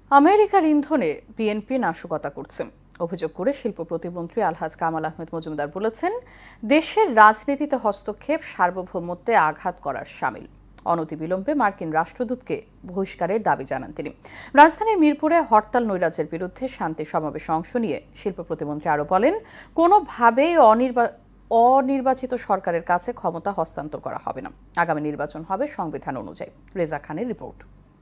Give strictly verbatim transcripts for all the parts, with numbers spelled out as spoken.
আমেরিকার ইন্ধনে বিএনপি নাশকতা করছে অভিযোগ করে শিল্প প্রতিমন্ত্রী আলহাজ কামাল আহমেদ মজুমদার বলেছেন, দেশের রাজনীতিতে হস্তক্ষেপ সার্বভৌমত্বে আঘাত করার শামিল। অনতিবিলম্বে মার্কিন রাষ্ট্রদূতকে বহিষ্কারের দাবি জানান তিনি। রাজধানীর মিরপুরে হরতাল নৈরাজ্যের বিরুদ্ধে শান্তি সমাবেশে অংশ নিয়ে শিল্প প্রতিমন্ত্রী আরও বলেন, কোনোভাবেই অনির্বা অনির্বাচিত সরকারের কাছে ক্ষমতা হস্তান্তর করা হবে না। আগামী নির্বাচন হবে সংবিধান অনুযায়ী। রেজা খানের রিপোর্ট।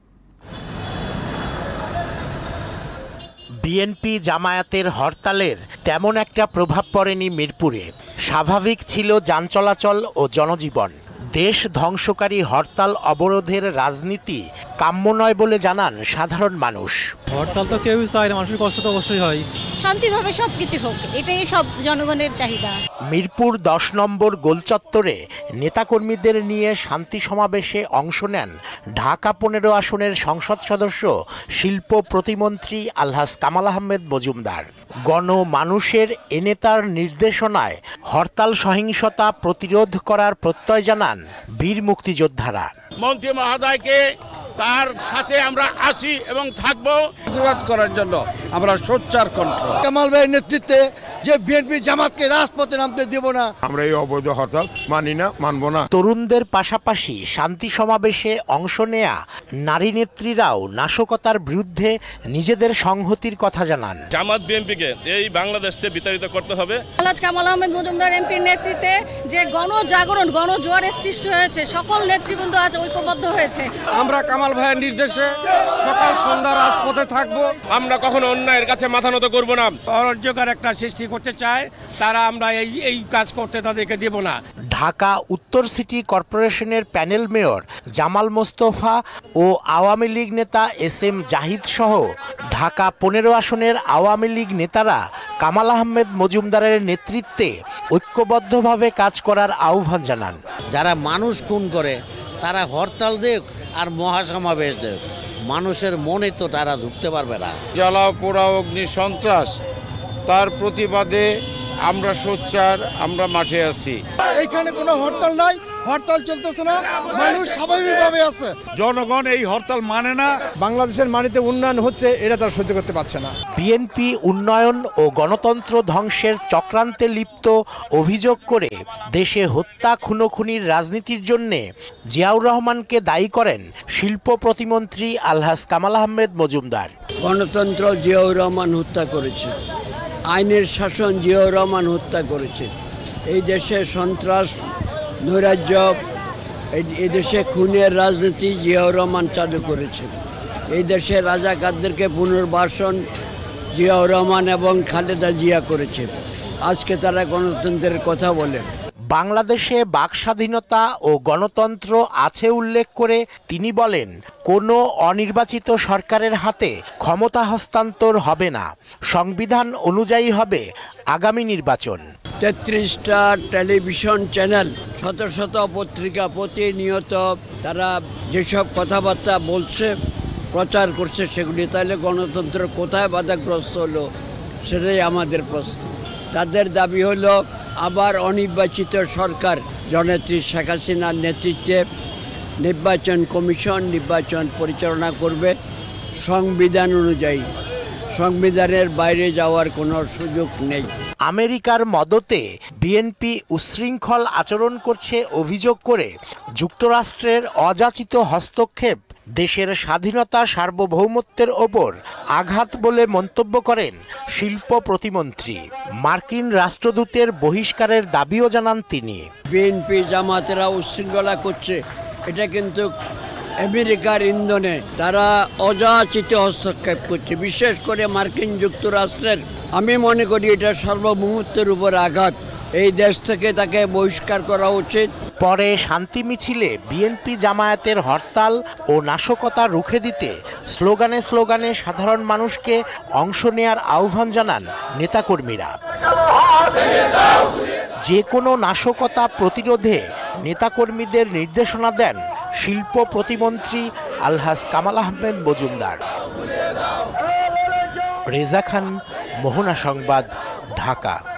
বিএনপি জামায়াতের হরতালের তেমন একটা প্রভাব পড়েনি মিরপুরে। স্বাভাবিক ছিল যান চলাচল ও জনজীবন। দেশ ধ্বংসকারী হরতাল অবরোধের রাজনীতি কাম্য নয় বলে জানান সাধারণ মানুষ। হরতাল তো কেউই চায় না, মানুষের কষ্ট তো অবশ্যই হয়। শান্তিভাবে সবকিছু হোক, এটাই সব জনগণের চাহিদা। মিরপুর দশ নম্বর গোলচত্বরে নেতাকর্মীদের নিয়ে শান্তি সমাবেশে অংশ নেন ঢাকা পনেরো আসনের সংসদ সদস্য শিল্প প্রতিমন্ত্রী আলহাজ কামাল আহমেদ মজুমদার। গণ মানুষের এ নেতার নির্দেশনায় হরতাল সহিংসতা প্রতিরোধ করার প্রত্যয় জানান বীর মুক্তিযোদ্ধারা। মন্ত্রী মহোদয়কে তার সাথে আমরা আসি এবং থাকবো প্রতিবাদ করার জন্য আমরা সোচ্চার কণ্ঠ। কামাল ভাইয়ের নেতৃত্বে যে বিএনপি জামাতকে রাজপথে নামতে দেব না, আমরা এই অবৈধ হরতাল মানি না, মানবো না। তরুণদের পাশাপাশি শান্তি সমাবেশে অংশ নেয়া নারী নেত্রীরাও নাশকতার বিরুদ্ধে নিজেদের সংহতির কথা জানান। জামাত বিএনপিকে এই বাংলাদেশ থেকে বিতাড়িত করতে হবে। আলহাজ কামাল আহমেদ মজুমদার এমপির নেতৃত্বে যে গণজাগরণ গণজোয়ারের সৃষ্টি হয়েছে, সকল নেতৃবৃন্দ আজ ঐক্যবদ্ধ হয়েছে। আমরা কামাল ভাইয়ের নির্দেশে সকাল সন্ধ্যা রাজপথে থাকবো। আমরা কখনো অন্যায়ের কাছে মাথা নত করব না। অরাজ্যকার একটা সৃষ্টি করতে চায় তারা, আমরা এই এই কাজ করতে তাদেরকে দেব না। ঢাকা উত্তর সিটি কর্পোরেশনের প্যানেল মেয়র জামাল মোস্তফা ও আওয়ামী লীগ নেতা এস এম জাহিদ সহ ঢাকা পনেরো আসনের আওয়ামী লীগ নেতারা কামাল আহমেদ মজুমদারের নেতৃত্বে ঐক্যবদ্ধভাবে কাজ করার আহ্বান জানান। যারা মানুষ খুন করে তারা হরতাল দেখ আর মহাসমাবেশ দেখ, মানুষের মনে তো তারা ঢুকতে পারবে না। জ্বালাও পোড়া অগ্নি সন্ত্রাস, তার প্রতিবাদে আমরা সোচ্চার, আমরা মাঠে আছি। এইখানে কোনো হরতাল নাই, হরতাল চলতেছে না, মানুষ স্বাভাবিকভাবে আছে। জনগণ এই হরতাল মানে না। বাংলাদেশের মাটিতে উন্নয়ন হচ্ছে, এটা তারা সহ্য করতে পারছে না। বিএনপি উন্নয়ন ও গণতন্ত্র ধ্বংসের চক্রান্তে লিপ্ত অভিযোগ করে দেশে হত্যা খুনোখুনির রাজনীতির জন্যে জিয়াউর রহমানকে দায়ী করেন শিল্প প্রতিমন্ত্রী আলহাজ কামাল আহমেদ মজুমদার। গণতন্ত্র জিয়াউর রহমান হত্যা করেছে, আইনের শাসন জিয়াউর রহমান হত্যা করেছে। এই দেশে সন্ত্রাস নৈরাজ্য, এই দেশে খুনের রাজনীতি জিয়াউর রহমান চালু করেছে। এই দেশে রাজাকারদেরকে পুনর্বাসন জিয়াউর রহমান এবং খালেদা জিয়া করেছে। আজকে তারা গণতন্ত্রের কথা বলে। বাংলাদেশে বাকস্বাধীনতা ও গণতন্ত্র আছে উল্লেখ করে তিনি বলেন, কোনো অনির্বাচিত সরকারের হাতে ক্ষমতা হস্তান্তর হবে না। সংবিধান অনুযায়ী হবে আগামী নির্বাচন। তেত্রিশটা টেলিভিশন চ্যানেল, শত শত পত্রিকা প্রতিনিয়ত তারা যেসব কথাবার্তা বলছে, প্রচার করছে, সেগুলি তাহলে গণতন্ত্র কোথায় বাধাগ্রস্ত হলো সেটাই আমাদের প্রশ্ন। তাদের দাবি হলো আবার অনির্বাচিত সরকার জননেত্রী শেখ হাসিনার নেতৃত্বে নির্বাচন কমিশন নির্বাচন পরিচালনা করবে সংবিধান অনুযায়ী। সংবিধানের বাইরে যাওয়ার কোনো সুযোগ নেই। আমেরিকার মদতে বিএনপি উচ্ছৃঙ্খল আচরণ করছে অভিযোগ করে যুক্তরাষ্ট্রের অযাচিত হস্তক্ষেপ দেশের স্বাধীনতা সার্বভৌমত্বের ওপর আঘাত বলে মন্তব্য করেন শিল্প প্রতিমন্ত্রী। মার্কিন রাষ্ট্রদূতের বহিষ্কারের দাবিও জানান তিনি। বিএনপি জামাতেরা উচ্ছৃঙ্খলা করছে, এটা কিন্তু আমেরিকার ইন্ধনে তারা অযাচিত হস্তক্ষেপ করছে, বিশেষ করে মার্কিন যুক্তরাষ্ট্রের। আমি মনে করি এটা সার্বভৌমত্বের উপর আঘাত। এই দেশ থেকে তাকে বহিষ্কার করা উচিত। পরে শান্তি মিছিলে বিএনপি জামায়াতের হরতাল ও নাশকতা রুখে দিতে স্লোগানে স্লোগানে সাধারণ মানুষকে অংশ নেয়ার আহ্বান জানান নেতাকর্মীরা। যে কোনো নাশকতা প্রতিরোধে নেতাকর্মীদের নির্দেশনা দেন শিল্প প্রতিমন্ত্রী আলহাজ কামাল আহমেদ মজুমদার। রেজা খান, মোহনা সংবাদ, ঢাকা।